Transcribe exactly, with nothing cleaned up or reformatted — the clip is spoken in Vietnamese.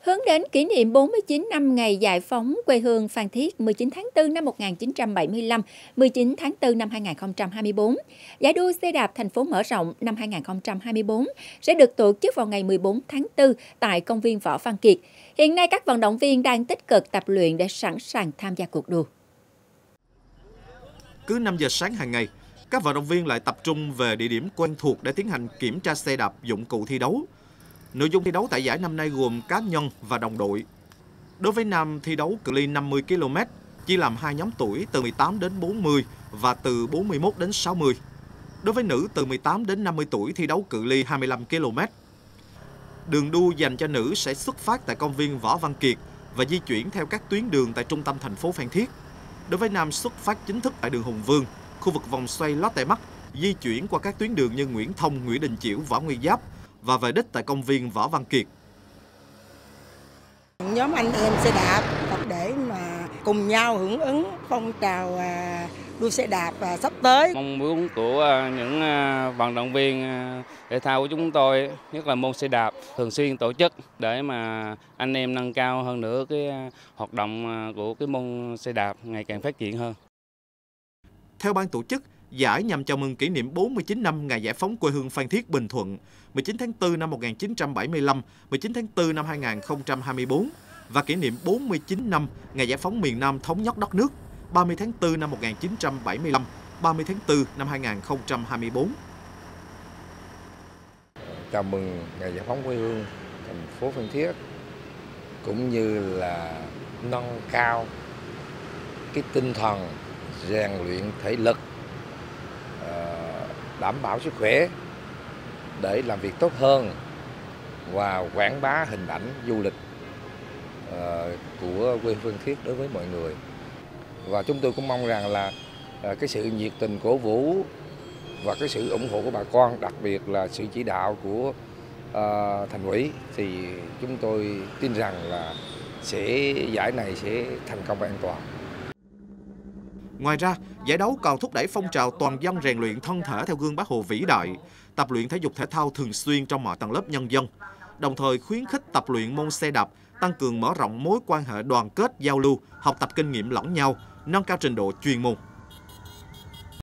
Hướng đến kỷ niệm bốn mươi chín năm ngày giải phóng quê hương Phan Thiết mười chín tháng tư năm một nghìn chín trăm bảy mươi lăm, mười chín tháng tư năm hai nghìn không trăm hai mươi tư, giải đua xe đạp thành phố mở rộng năm hai nghìn không trăm hai mươi tư sẽ được tổ chức vào ngày mười bốn tháng tư tại công viên Võ Văn Kiệt. Hiện nay các vận động viên đang tích cực tập luyện để sẵn sàng tham gia cuộc đua. Cứ năm giờ sáng hàng ngày, các vận động viên lại tập trung về địa điểm quen thuộc để tiến hành kiểm tra xe đạp, dụng cụ thi đấu. Nội dung thi đấu tại giải năm nay gồm cá nhân và đồng đội. Đối với nam thi đấu cự ly năm mươi ki lô mét, chia làm hai nhóm tuổi từ mười tám đến bốn mươi và từ bốn mươi mốt đến sáu mươi. Đối với nữ từ mười tám đến năm mươi tuổi thi đấu cự ly hai mươi lăm ki lô mét. Đường đua dành cho nữ sẽ xuất phát tại công viên Võ Văn Kiệt và di chuyển theo các tuyến đường tại trung tâm thành phố Phan Thiết. Đối với nam xuất phát chính thức tại đường Hùng Vương, khu vực vòng xoay Lotte Mart, di chuyển qua các tuyến đường như Nguyễn Thông, Nguyễn Đình Chiểu, Võ Nguyên Giáp và về đích tại công viên Võ Văn Kiệt. Nhóm anh em xe đạp tập để mà cùng nhau hưởng ứng phong trào đua xe đạp sắp tới. Mong muốn của những vận động viên thể thao của chúng tôi, nhất là môn xe đạp, thường xuyên tổ chức để mà anh em nâng cao hơn nữa cái hoạt động của cái môn xe đạp ngày càng phát triển hơn. Theo ban tổ chức, giải nhằm chào mừng kỷ niệm bốn mươi chín năm ngày giải phóng quê hương Phan Thiết, Bình Thuận, mười chín tháng tư năm một nghìn chín trăm bảy mươi lăm, mười chín tháng tư năm hai nghìn không trăm hai mươi tư và kỷ niệm bốn mươi chín năm ngày giải phóng miền Nam thống nhất đất nước, ba mươi tháng tư năm một nghìn chín trăm bảy mươi lăm, ba mươi tháng tư năm hai nghìn không trăm hai mươi tư. Chào mừng ngày giải phóng quê hương thành phố Phan Thiết, cũng như là nâng cao cái tinh thần rèn luyện thể lực, đảm bảo sức khỏe để làm việc tốt hơn và quảng bá hình ảnh du lịch của quê hương Phan Thiết đối với mọi người. Và chúng tôi cũng mong rằng là cái sự nhiệt tình cổ vũ và cái sự ủng hộ của bà con, đặc biệt là sự chỉ đạo của thành ủy, thì chúng tôi tin rằng là sẽ giải này sẽ thành công và an toàn. Ngoài ra, giải đấu còn thúc đẩy phong trào toàn dân rèn luyện thân thể theo gương Bác Hồ vĩ đại, tập luyện thể dục thể thao thường xuyên trong mọi tầng lớp nhân dân, đồng thời khuyến khích tập luyện môn xe đạp, tăng cường mở rộng mối quan hệ đoàn kết giao lưu, học tập kinh nghiệm lẫn nhau, nâng cao trình độ chuyên môn.